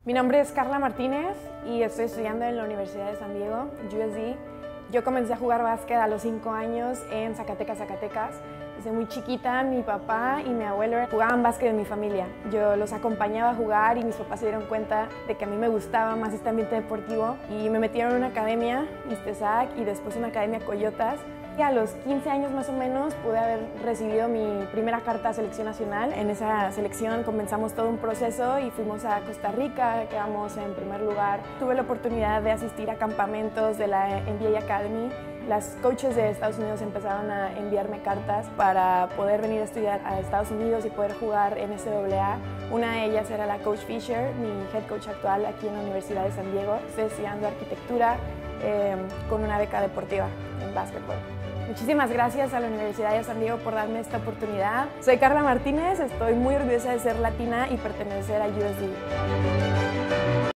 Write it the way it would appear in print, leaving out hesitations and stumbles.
Mi nombre es Carla Martínez y estoy estudiando en la Universidad de San Diego, USD. Yo comencé a jugar básquet a los 5 años en Zacatecas, Zacatecas. Desde muy chiquita mi papá y mi abuelo jugaban básquet en mi familia. Yo los acompañaba a jugar y mis papás se dieron cuenta de que a mí me gustaba más este ambiente deportivo y me metieron en una academia, ISTESAC, y después una academia Coyotas. Y a los 15 años más o menos pude haber recibido mi primera carta a selección nacional. En esa selección comenzamos todo un proceso y fuimos a Costa Rica, quedamos en primer lugar. Tuve la oportunidad de asistir a campamentos de la NBA Academy. Las coaches de Estados Unidos empezaron a enviarme cartas para poder venir a estudiar a Estados Unidos y poder jugar en NCAA. Una de ellas era la coach Fisher, mi head coach actual aquí en la Universidad de San Diego. Estoy estudiando arquitectura con una beca deportiva en básquetbol. Muchísimas gracias a la Universidad de San Diego por darme esta oportunidad. Soy Carla Martínez, estoy muy orgullosa de ser latina y pertenecer a USD.